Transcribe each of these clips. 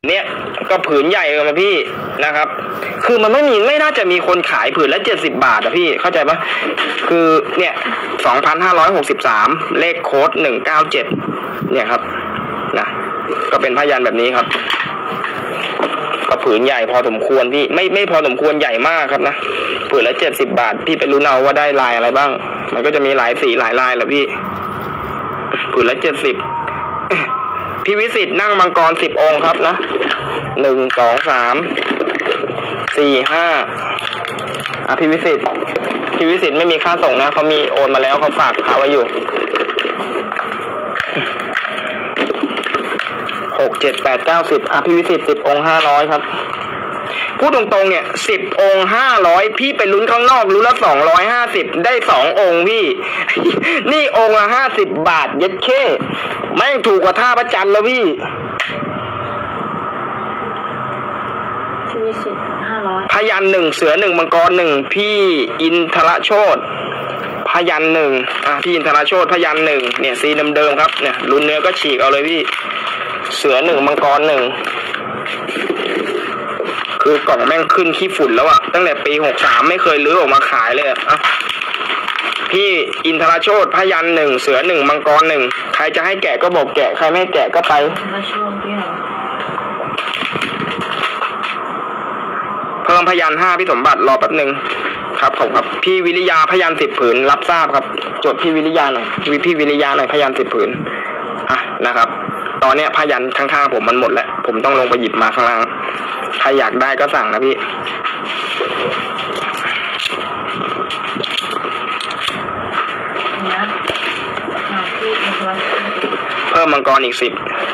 เนี่ยก็ผืนใหญ่เลยนะพี่นะครับคือมันไม่น่าจะมีคนขายผืนละ70 บาทอะพี่เข้าใจปะคือเนี่ย2,563เลขโค้ด197เนี่ยครับนะก็เป็นผ้ายันแบบนี้ครับก็ผืนใหญ่พอสมควรพี่ไม่พอสมควรใหญ่มากครับนะผืนละ70 บาทพี่ไปรู้เอาว่าได้ลายอะไรบ้างมันก็จะมีหลายสีหลายลายแหละพี่ผืนละ70พี่วิสิตนั่งมังกร10 องค์ครับนะ1 2 3 4 5พี่วิสิตไม่มีค่าส่งนะเขามีโอนมาแล้วเขาฝากเขาไว้อยู่6 7 8 9 10พี่วิสิต10 องค์500ครับพูดตรงๆเนี่ย10 องค์500พี่ไปลุ้นข้างนอกลุ้นละ250ได้2 องค์พี่ นี่องค์ละ50 บาทเย็ดเค้แม่งถูกกว่าท่าพระจันทร์แล้วพี่พยัญชนะ1เสือ1มังกร1พี่อินทรโชติพยัญชนะ1พี่อินทรโชติพยัญชนะ1เนี่ยสีเดิมๆครับเนี่ยลุ้นเนื้อก็ฉีกเอาเลยพี่เสือ1มังกร1คือกล่องแม่งขึ้นขี้ฝุ่นแล้วอะตั้งแต่ปี63ไม่เคยลื้อออกมาขายเลยอะพี่อินทรโชติพยัญชนะ1เสือ1มังกร1ใครจะให้แกะก็บอกแกะใครไม่ให้แกะก็ไปเพิ่มพยัญชนะ5พี่สมบัติรอแป๊บนึงครับผมครับพี่วิริยาพยัญชนะ10 ผืนรับทราบครับจดพี่วิริยาหน่อยพี่วิริยาหน่อยพยัญชนะ10 ผืนนะครับตอนเนี้ยพยัญชนะข้างๆผมมันหมดแล้วผมต้องลงไปหยิบมาข้างล่างใครอยากได้ก็สั่งนะพี่เพิ่มมังกรอีก10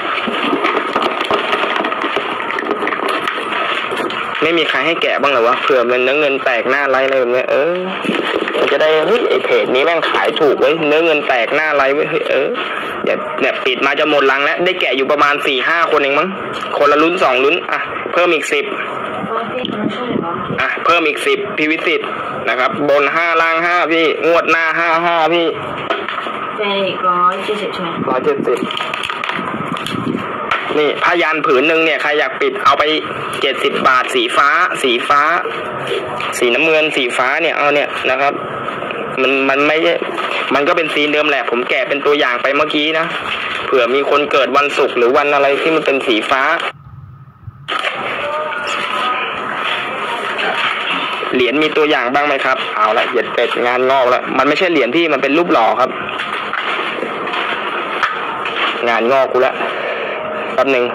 ไม่มีใครให้แกะบ้างเหรอวะเผื่อมันเนื้อเงินแตกหน้าไลฟ์อะไรแบบนี้มันจะได้เฮ้ยไอเพจนี้แม่งขายถูกไว้เนื้อเงินแตกหน้าไลฟ์ไว้เฮ้ยเนี่ยปิดมาจะหมดลังแล้วได้แกะอยู่ประมาณ 4-5 คนเองมั้งคนละลุ้น2 ลุ้นเพิ่มอีก10เพิ่มอีก10พี่วิสิตนะครับบน5ล่าง5พี่งวดหน้า55พี่เป็นอีก170ใช่ไหม170นี่พยัญชนะผืนหนึ่งเนี่ยใครอยากปิดเอาไป70 บาทสีฟ้าสีน้ำเงินสีฟ้าเนี่ยเอาเนี่ยนะครับมันไม่ใช่มันก็เป็นสีเดิมแหละผมแกะเป็นตัวอย่างไปเมื่อกี้นะเผื่อมีคนเกิดวันศุกร์หรือวันอะไรที่มันเป็นสีฟ้าเหรียญมีตัวอย่างบ้างไหมครับเอาละเหยียดเป็ดงานงอกแล้วมันไม่ใช่เหรียญที่มันเป็นรูปหล่อครับงานงอกกูแล้วแป๊บหนึ่ง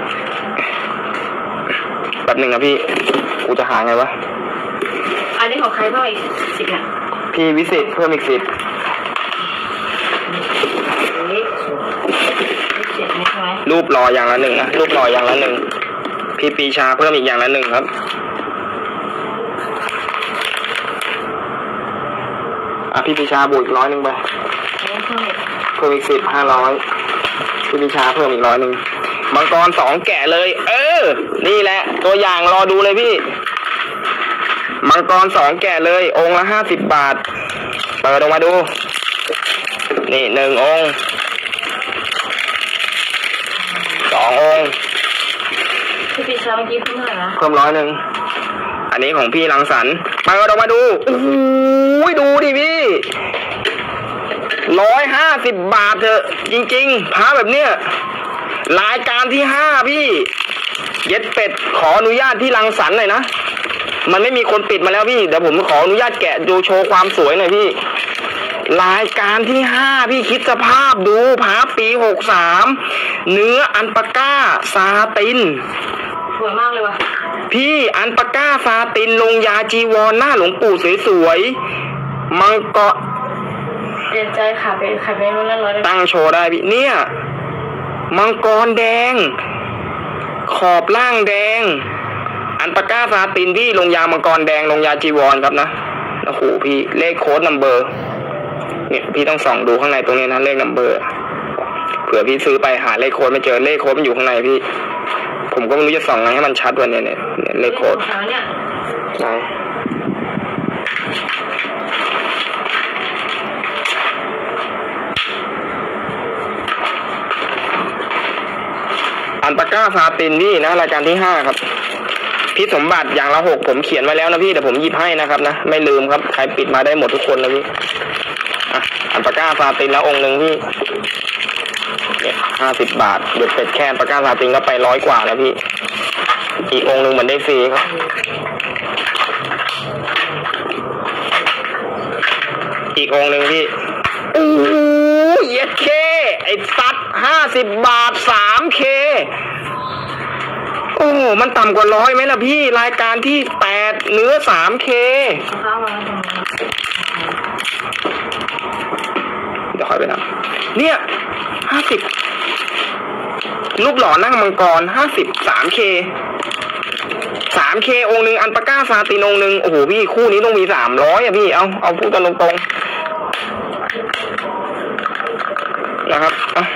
นะพี่กูจะหาไงวะอันนี้ของใครเพิ่มอีก10เนี่ยพี่วิสิตเพิ่มอีก10รูปหล่ออย่างละ1นะรูปหล่ออย่างละ1พี่ปีชาเพิ่มอีกอย่างละ1ครับพี่ปีชาบวกอีก100ไปเพิ่มอีก10 500พี่ปีชาเพิ่มอีก100มังกร2แกะเลยนี่แหละตัวอย่างรอดูเลยพี่มังกร2แกะเลยองค์ละ50 บาทเปิดออกมาดูนี่1 องค์2 องค์พี่ปีชาเมื่อกี้เพิ่มเท่าไหร่นะเพิ่ม100อันนี้ของพี่รังสรรค์เปิดออกมาดูโอ้โหดูดิพี่150 บาทเถอะจริงๆพาแบบเนี้ยรายการที่5พี่เย็ดเป็ดขออนุญาตที่รังสรรค์หน่อยนะมันไม่มีคนปิดมาแล้วพี่เดี๋ยวผมขออนุญาตแกะดูโชว์ความสวยหน่อยพี่รายการที่5พี่คิดสภาพดูพาปี63เนื้ออันปาก้าซาตินสวยมากเลยวะพี่อันปาก้าซาตินลงยาจีวรหน้าหลวงปู่สวยๆมังกรเปลี่ยนใจค่ะไปรุ่นละ100 ตั้งโชว์ได้พี่เนี่ยมังกรแดงขอบล่างแดงอันปาก้าซาตินพี่ลงยามังกรแดงลงยาจีวรครับนะโอ้โหพี่เลขโค้ดนัมเบอร์เนี่ยพี่ต้องส่องดูข้างในตรงนี้นะเลขนัมเบอร์เผื่อพี่ซื้อไปหาเลขโค้ดไม่เจอเลขโค้ดมันอยู่ข้างในพี่ผมก็ไม่รู้จะส่องไงให้มันชัดวันนี้เนี่ยเลขโค้ดไหนอันปาก้าซาตินพี่นะรายการที่5ครับพี่สมบัติอย่างละ6ผมเขียนไว้แล้วนะพี่แต่ผมหยิบให้นะครับนะไม่ลืมครับใครปิดมาได้หมดทุกคนนะพี่อันปาก้าซาตินแล้วองค์หนึ่งพี่เนี่ย50 บาทเด็ดเป็ดแค่อันปาก้าซาตินก็ไป100 กว่าแล้วพี่อีกองค์หนึ่งเหมือนได้ฟรีครับอีกองค์หนึ่งพี่โอ้ยเยสเคไอ้ซัด50 บาท 3K โอ้มันต่ำกว่า100ไหมล่ะพี่รายการที่8เนื้อ 3K เดี๋ยวค่อยไปนะเนี่ย50รูปหล่อนั่งมังกร50 3K องค์หนึ่งอันปาก้าซาตินองค์หนึ่งโอ้โหพี่คู่นี้ต้องมี300อ่ะพี่เอาพูดกันตรงๆนะครับ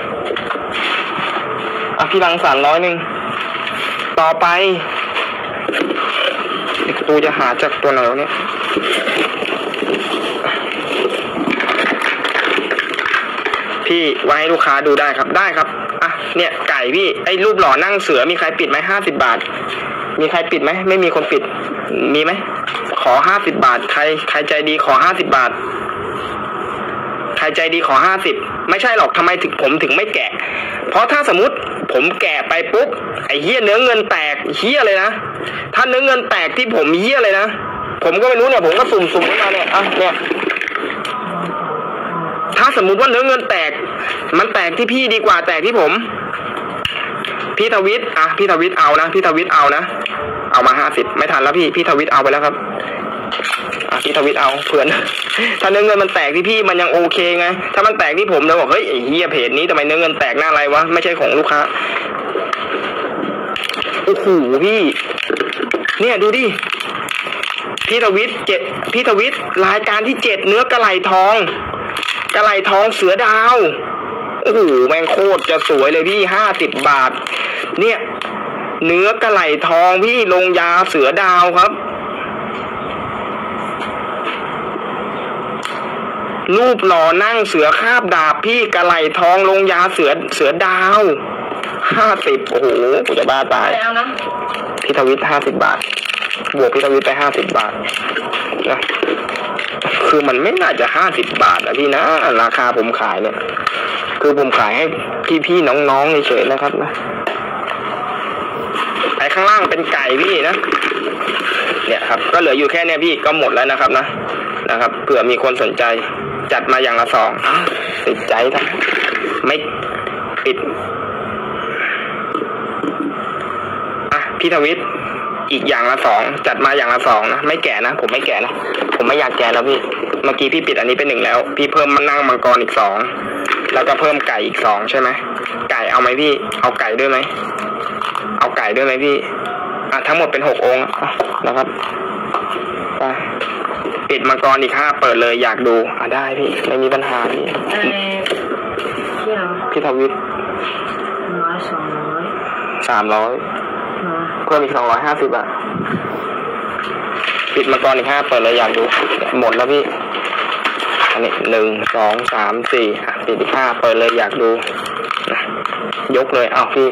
พี่รังสรรค์100ต่อไปตูจะหาจากตัวไหนวะเนี่ยพี่ไว้ให้ลูกค้าดูได้ครับเนี่ยไก่พี่ไอ้รูปหล่อนั่งเสือมีใครปิดไหม50 บาทมีใครปิดไหมไม่มีคนปิดมีไหมขอ50 บาทใครใจดีขอ50 บาทใครใจดีขอ50ไม่ใช่หรอกทำไมผมถึงไม่แกะเพราะถ้าสมมติผมแกะไปปุ๊บไอ้เหี้ยเนื้อเงินแตกเหี้ยเลยนะถ้าเนื้อเงินแตกที่ผมเหี้ยเลยนะผมก็ไม่รู้เนี่ยผมก็สุ่มขึ้นมาเนี่ยเนี่ยถ้าสมมุติว่าเนื้อเงินแตกมันแตกที่พี่ดีกว่าแตกที่ผมพี่ทวิตพี่ทวิตเอานะพี่ทวิตเอานะเอามา50ไม่ทันแล้วพี่ทวิตเอาไปแล้วครับพี่ทวิตเอาเผื่อถ้าเนื้อเงินมันแตกที่พี่มันยังโอเคไงถ้ามันแตกที่ผมเนี่ยบอกเฮ้ยไอ้เหี้ยเพจนี้ทำไมเนื้อเงินแตกหน้าอะไรวะไม่ใช่ของลูกค้าโอ้โหพี่เนี่ยดูดิพี่ทวิตรายการที่7เนื้อกระไหลทองเสือดาวโอ้โหแม่งโคตรจะสวยเลยพี่50 บาทเนี่ยเนื้อกระไหลทองพี่ลงยาเสือดาวครับรูปหล่อนั่งเสือคาบดาบพี่กระไหลทองลงยาเสือดาว50โอ้โหกูจะบ้าตายแล้วนะพี่ทวิต50 บาทบวกพี่ทวิตไป50 บาทนะคือมันไม่น่าจะ50 บาทนะพี่นะราคาผมขายเนี่ยคือผมขายให้พี่ๆน้องๆเฉยๆนะครับนะไอ้ข้างล่างเป็นไก่พี่นะเนี่ยครับก็เหลืออยู่แค่เนี้ยพี่ก็หมดแล้วนะครับเผื่อมีคนสนใจจัดมาอย่างละ2ติดใจทั้งไม่ปิดพี่ทวิตอีกอย่างละ2จัดมาอย่างละ2นะไม่แก่นะผมไม่แก่นะผมไม่อยากแก่แล้วพี่เมื่อกี้พี่ปิดอันนี้เป็น1แล้วพี่เพิ่มมานั่งมังกรอีก2แล้วก็เพิ่มไก่อีก2ใช่ไหมไก่เอาไหมพี่เอาไก่ด้วยไหมเอาไก่ด้วยไหมพี่ทั้งหมดเป็น6 องค์นะครับไปปิดมังกรอีก5เปิดเลยอยากดูได้พี่ไม่มีปัญหาพี่ทวิต300เพิ่มอีก250ปิดมังกรอีก5เปิดเลยอยากดูหมดแล้วพี่อันนี้1 2 3 4ปิดอีก5เปิดเลยอยากดูยกเลยพี่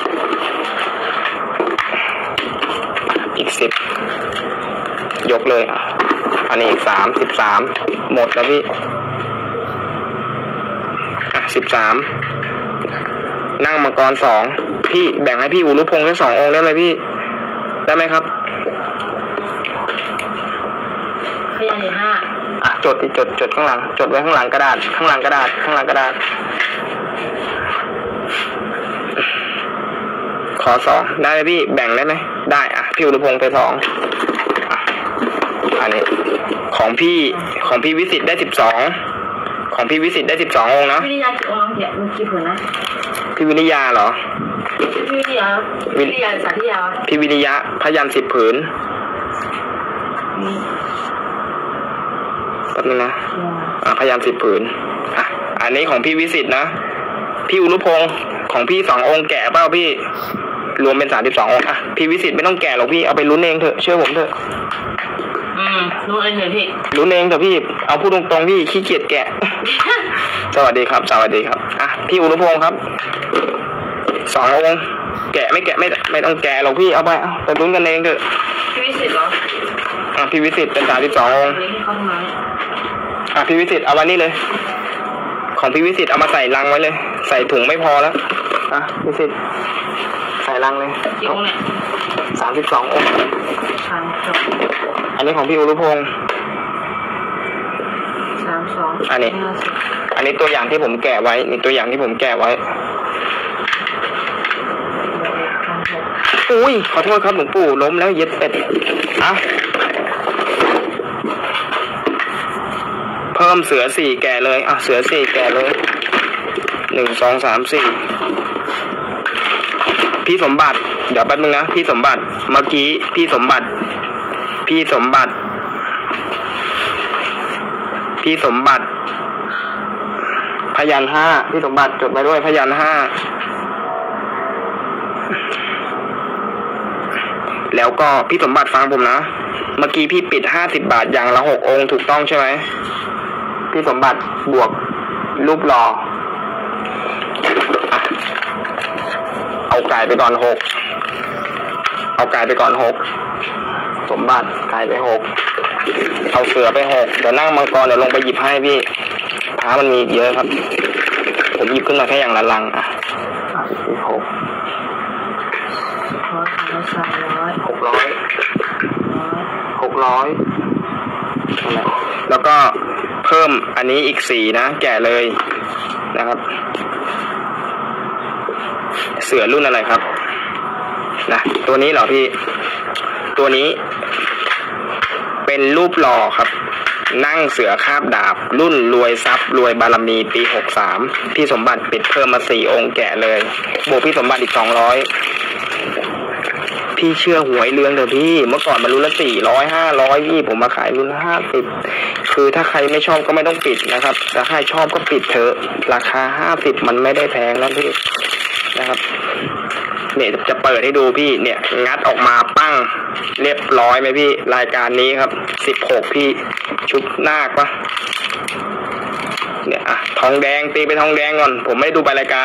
อีก10ยกเลยอันนี้อีก13หมดแล้วพี่13นั่งมังกร2พี่แบ่งให้พี่อุรุพงษ์แค่2 องค์ได้ไหมพี่ได้ไหมครับพยานเหรียญ5 จดข้างหลังจดไว้ข้างหลังกระดาษข้างหลังกระดาษขอ2ได้ไหมพี่แบ่งได้ไหมได้พี่อุรุพงษ์ไป2อันนี้ของพี่วิสิตได้12ของพี่วิสิตได้12 องค์นะวิริยากี่องค์เนี่ยมีกี่ผืนนะพี่วิริยาเหรอวิริยาสาธิยาพี่วิริยะพยัญชนะ10 ผืนแป๊บนึงนะพยัญชนะ10 ผืนอันนี้ของพี่วิสิตนะพี่อุรุพงษ์ของพี่2 องค์แกะเปล่าพี่รวมเป็น32 องค์พี่วิสิตไม่ต้องแกะหรอกพี่เอาไปลุ้นเองเถอะเชื่อผมเถอะลุ้นเองเลยพี่ลุ้นเองเถอะพี่เอาพูดตรงๆพี่ขี้เกียจแกะ สวัสดีครับพี่อุรุพงษ์ครับ2 องค์แกะไม่ต้องแกะหรอกพี่เอาไปเอาไปลุ้นกันเองเถอะพี่วิสิตเหรอพี่วิสิตเป็น32องค์เลี้ยงให้เขาทำไมพี่วิสิตเอาไว้นี่เลย ของพี่วิสิตเอามาใส่ลังไว้เลย ใส่ถุงไม่พอแล้ววิสิตใส่ลังเลยกี่องค์เนี่ย 32องค์ 32 อันนี้ของพี่อุรุพงศ์ 32 อันนี้ตัวอย่างที่ผมแกะไว้นี่ตัวอย่างที่ผมแกะไว้อุ้ยขอโทษครับหลวงปู่ล้มแล้วเย็ดเป็ดเพิ่มเสือ4แกะเลยเสือ4แกะเลย1 2 3 4พี่สมบัติเดี๋ยวแป๊บนึงนะพี่สมบัติเมื่อกี้พี่สมบัติพยาน5พี่สมบัติจดไว้ด้วยพยาน5แล้วก็พี่สมบัติฟังผมนะเมื่อกี้พี่ปิด50 บาทอย่างละ6องค์ถูกต้องใช่ไหมพี่สมบัติบวกรูปหล่อเอาไก่ไปก่อน6สมบัติไก่ไป6เอาเสือไป6เดี๋ยวนั่งมังกรเดี๋ยวลงไปหยิบให้พี่พระมันมีเยอะครับผมหยิบขึ้นมาแค่อย่างละลัง600แล้วก็เพิ่มอันนี้อีก4นะแกะเลยนะครับเสือรุ่นอะไรครับนะตัวนี้เหรอพี่ตัวนี้เป็นรูปหล่อครับนั่งเสือคาบดาบรุ่นรวยทรัพย์รวยบารมีปี63พี่สมบัติปิดเพิ่มมา4องค์แกะเลยบวกพี่สมบัติอีก200พี่เชื่อหวยเรืองเถอะพี่เมื่อก่อนมารุ่นละ400 500พี่ผมมาขายรุ่นละ50คือถ้าใครไม่ชอบก็ไม่ต้องปิดนะครับแต่ใครชอบก็ปิดเถอะราคา50มันไม่ได้แพงแล้วพี่นะครับเนี่ยจะเปิดให้ดูพี่เนี่ยงัดออกมาปั้งเรียบร้อยไหมพี่รายการนี้ครับ16พี่ชุดนาคปะเนี่ยทองแดงตีไปทองแดงก่อนผมไม่ได้ดูไปรายการ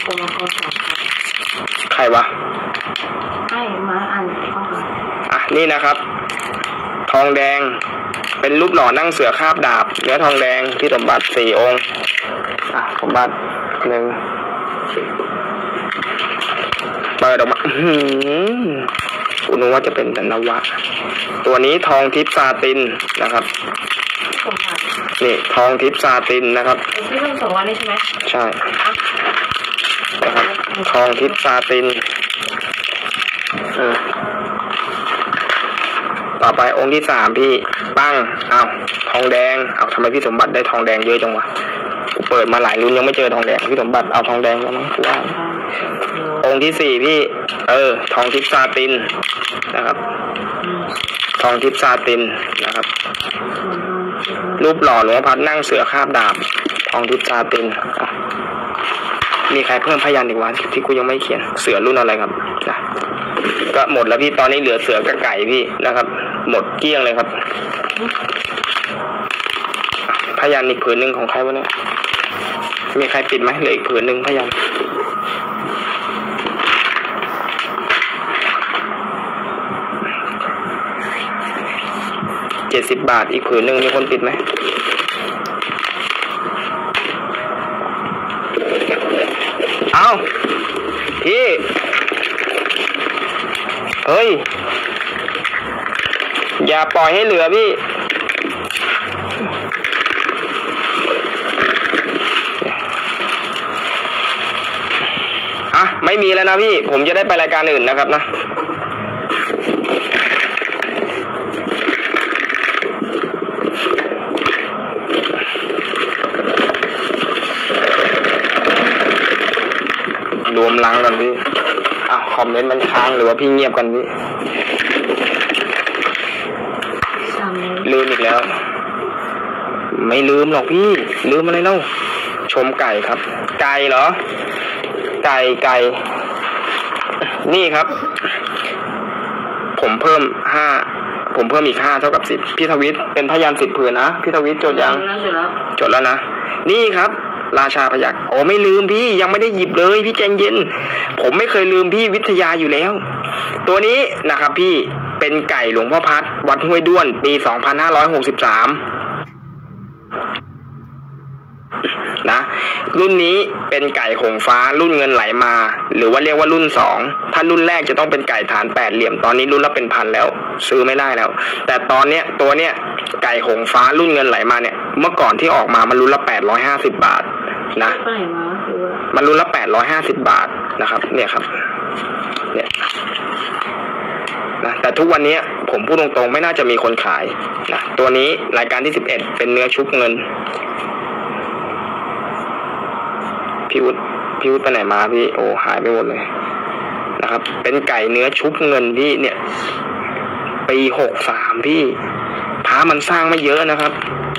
ใครวะให้มาอ่านนี่นะครับทองแดงเป็นรูปหล่อนั่งเสือคาบดาบเนื้อทองแดงพี่สมบัติ4องค์สมบัติ1เปิดออกมากูนึกว่าจะเป็นนวะตัวนี้ทองทิพย์ซาตินนะครับนี่ทองทิพย์ซาตินนะครับที่ต้อง2 วันนี้ใช่ไหมใช่นะครับทองทิพย์ซาตินต่อไปองค์ที่3พี่ปั้งทองแดงทำไมพี่สมบัติได้ทองแดงเยอะจังวะเปิดมาหลายรุ่นยังไม่เจอทองแดงพี่สมบัติเอาทองแดงแล้วมั้งว่าองค์ที่4พี่ทองทิพย์ซาตินนะครับทองทิพย์ซาตินนะครับรูปหล่อหลวงพ่อพัดนั่งเสือคาบดาบทองทิพย์ซาตินมีใครเพิ่มพยานอีกวะที่กูยังไม่เขียนเสือรุ่นอะไรครับก็หมดแล้วพี่ตอนนี้เหลือเสือกับไก่พี่นะครับหมดเกลี้ยงเลยครับพยานอีกผืนหนึ่งของใครวะเนี่ยมีใครปิดไหมเหลืออีกผืนหนึ่งพยาน70 บาทอีกผืนหนึ่งมีคนปิดไหมพี่เฮ้ยอย่าปล่อยให้เหลือพี่ไม่มีแล้วนะพี่ผมจะได้ไปรายการอื่นนะครับนะรวมลังกันพี่คอมเมนต์มันค้างหรือว่าพี่เงียบกันพี่ลืมอีกแล้วไม่ลืมหรอกพี่ลืมอะไรเล่าชมไก่ครับไก่เหรอไก่นี่ครับผมเพิ่มอีก5เท่ากับ10พี่ทวิตเป็นพยาน10ผืนนะพี่ทวิตจดยังจดแล้วนะนี่ครับราชาพยัคฆ์โอ้ไม่ลืมพี่ยังไม่ได้หยิบเลยพี่ใจเย็นผมไม่เคยลืมพี่วิทยาอยู่แล้วตัวนี้นะครับพี่เป็นไก่หลวงพ่อพัดวัดห้วยด้วนปี2563นะรุ่นนี้เป็นไก่หงฟ้ารุ่นเงินไหลมาหรือว่าเรียกว่ารุ่น2ถ้ารุ่นแรกจะต้องเป็นไก่ฐาน8เหลี่ยมตอนนี้รุ่นละเป็นพันแล้วซื้อไม่ได้แล้วแต่ตอนเนี้ยตัวเนี้ยไก่หงฟ้ารุ่นเงินไหลมาเนี่ยเมื่อก่อนที่ออกมามันรุ่นละ850 บาทนะมันรุ่นละ850 บาทนะครับเนี่ยครับเนี่ยนะแต่ทุกวันนี้ผมพูดตรงๆไม่น่าจะมีคนขายนะตัวนี้รายการที่11เป็นเนื้อชุบเงินพี่วุฒิไปไหนมาพี่โอ้หายไปหมดเลยนะครับเป็นไก่เนื้อชุบเงินพี่เนี่ยปี63พี่พามันสร้างไม่เยอะนะครับ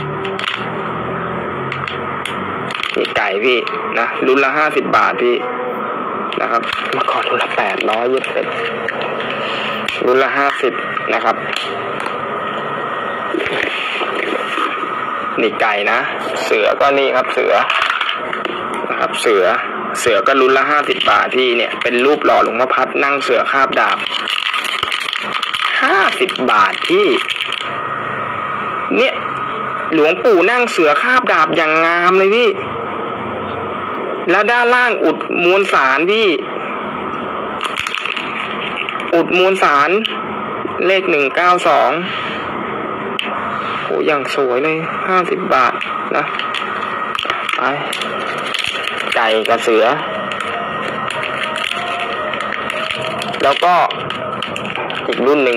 นี่ไก่พี่นะรุ่นละ50 บาทพี่นะครับเมื่อก่อนรุ่นละ800ยี่สิบรุ่นละ50นะครับนี่ไก่นะเสือก็นี่ครับเสือนะครับเสือก็รุ่นละ50 บาทที่เนี่ยเป็นรูปหล่อหลวงพ่อพัดนั่งเสือคาบดาบ50 บาทที่เนี่ยหลวงปู่นั่งเสือคาบดาบอย่างงามเลยพี่แล้วด้านล่างอุดมวลสารพี่อุดมวลสารเลข192โหอย่างสวยเลย50 บาทนะไปไก่กับเสือแล้วก็อีกรุ่นหนึ่ง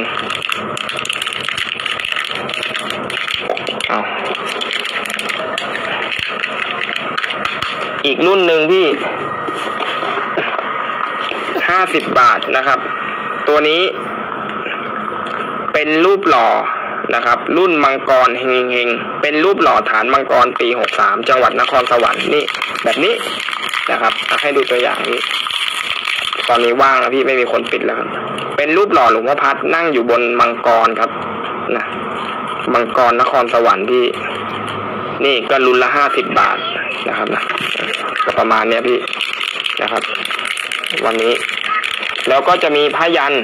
อีกรุ่นหนึ่งพี่50 บาทนะครับตัวนี้เป็นรูปหล่อนะครับรุ่นมังกรเฮงๆเป็นรูปหล่อฐานมังกรปี63จังหวัดนครสวรรค์นี่แบบนี้นะครับให้ดูตัวอย่างนี้ตอนนี้ว่างแล้วพี่ไม่มีคนปิดแล้วครับเป็นรูปหล่อหลวงพ่อพัดนั่งอยู่บนมังกรครับนะมังกรนครสวรรค์พี่นี่ก็รุ่นละ50 บาทนะครับนะก็ประมาณเนี้ยพี่นะครับวันนี้แล้วก็จะมีผ้ายัน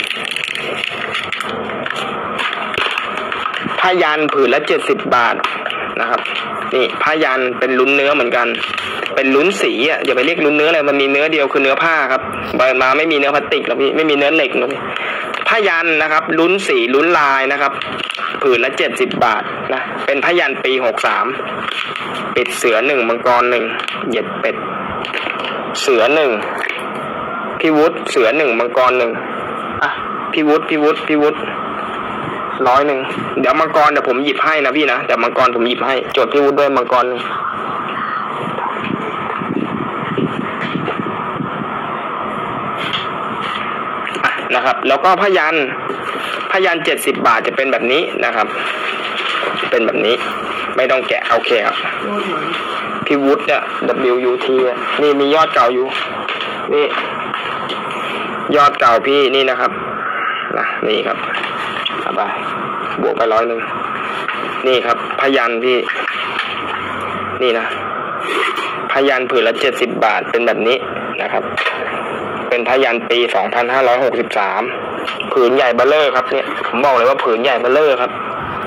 ผืนละ70 บาทนะครับนี่ผ้ายันเป็นลุ้นเนื้อเหมือนกันเป็นลุ้นสีอ่ะอย่าไปเรียกลุ้นเนื้อเลยมันมีเนื้อเดียวคือเนื้อผ้าครับเปิดมาไม่มีเนื้อพลาสติกแล้วพี่ไม่มีเนื้อเหล็กนะพี่ผ้ายันนะครับลุ้นสีลุ้นลายนะครับผืนละ70 บาทนะเป็นผ้ายันปี63ปิดเสือ1มังกร1เหยียดเป็ดเสือ1พี่วุฒิเสือ1มังกร1อ่ะพี่วุฒิ100เดี๋ยวมังกรเดี๋ยวผมหยิบให้นะพี่นะเดี๋ยวมังกรผมหยิบให้จดพี่วุฒิด้วยมังกรนะครับแล้วก็ผ้ายัน70 บาทจะเป็นแบบนี้นะครับเป็นแบบนี้ไม่ต้องแกะโอเคครับพี่วุฒิเนี่ย WUT นี่มียอดเก่าอยู่นี่ยอดเก่าพี่นี่นะครับนะนี่ครับสบายบวกไป100นี่ครับพยัญชนะพี่นี่นะพยัญชนะผืนละ70 บาทเป็นแบบนี้นะครับเป็นพยัญชนะปี2563ผืนใหญ่เบ้อเร่อครับเนี่ยผมบอกเลยว่าผืนใหญ่เบ้อเร่อครับ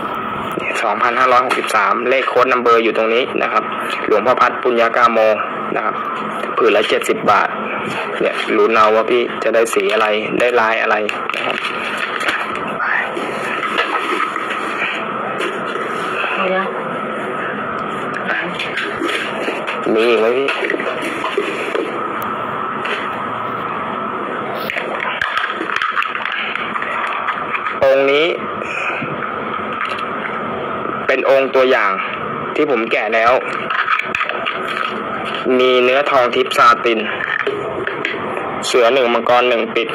2563เลขโค้ดนัมเบอร์อยู่ตรงนี้นะครับหลวงพ่อพัดปุญญากาโมนะครับผืนละ70 บาทเนี่ยรู้เอาว่าพี่จะได้สีอะไรได้ลายอะไรนะครับมีอีกไหมพี่องค์นี้เป็นองค์ตัวอย่างที่ผมแกะแล้วมีเนื้อทองทิพย์ซาตินเสือ1มังกร1ปิด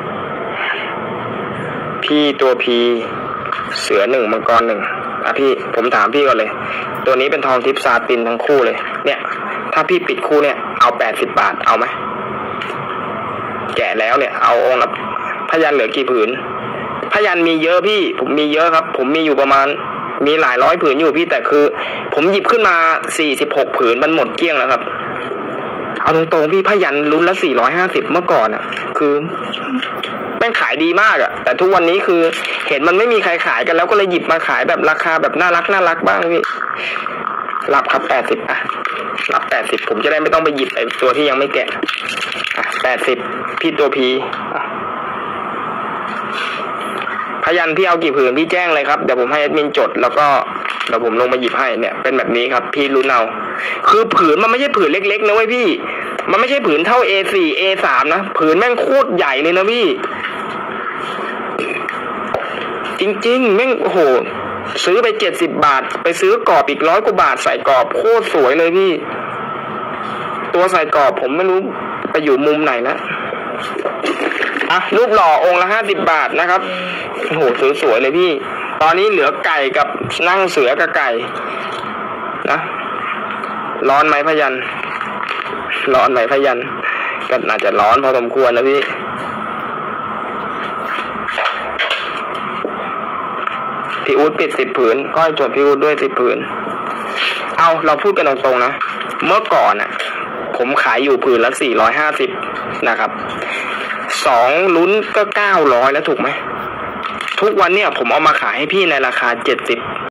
พี่ตัวพีเสือ1มังกร1พี่ผมถามพี่ก่อนเลยตัวนี้เป็นทองทิพย์ซาตินทั้งคู่เลยเนี่ยถ้าพี่ปิดคู่เนี่ยเอา80 บาทเอาไหมแกะแล้วเนี่ยเอาองค์ละพยัญชนะเหลือกี่ผืนพยัญชนะมีเยอะพี่ผมมีเยอะครับผมมีอยู่ประมาณมีหลายร้อยผืนอยู่พี่แต่คือ ผมหยิบขึ้นมา46ผืนมันหมดเกลี้ยงแล้วครับเอาตรงๆพี่ผ้ายันรุ่นละ450เมื่อก่อนอ่ะคือแม่งขายดีมากอ่ะแต่ทุกวันนี้คือเห็นมันไม่มีใครขายกันแล้วก็เลยหยิบมาขายแบบราคาแบบน่ารักบ้างพี่รับครับ80อ่ะรับ80ผมจะได้ไม่ต้องไปหยิบไอ้ตัวที่ยังไม่แกะอ่ะ80พี่ตัวพีพยัญชนะพี่เอากี่ผืนพี่แจ้งเลยครับเดี๋ยวผมให้แอดมินจดแล้วก็เดี๋ยวผมลงมาหยิบให้เนี่ยเป็นแบบนี้ครับพี่ลุ้นเอาคือผืนมันไม่ใช่ผืนเล็กๆนะเว้ยพี่มันไม่ใช่ผืนเท่า A4 A3 นะผืนแม่งโคตรใหญ่เลยนะพี่จริงๆแม่งโอ้โหซื้อไป70 บาทไปซื้อกรอบอีก100 กว่าบาทใส่กรอบโคตรสวยเลยพี่ตัวใส่กรอบผมไม่รู้ไปอยู่มุมไหนแล้วอ่ะรูปหล่อองค์ละ50 บาทนะครับโอ้โหสวยๆเลยพี่ตอนนี้เหลือไก่กับนั่งเสือกับไก่นะร้อนไหมพยัญชนะร้อนไหมพยัญชนะก็น่าจะร้อนพอสมควรนะพี่อู๊ดปิด10 ผืนก็ให้จดพี่อู๊ดด้วย10 ผืนเอาเราพูดกันตรงๆนะเมื่อก่อนอ่ะผมขายอยู่ผืนละ450นะครับ2ลุ้นก็900แล้วถูกไหมทุกวันเนี่ยผมเอามาขายให้พี่ในราคา70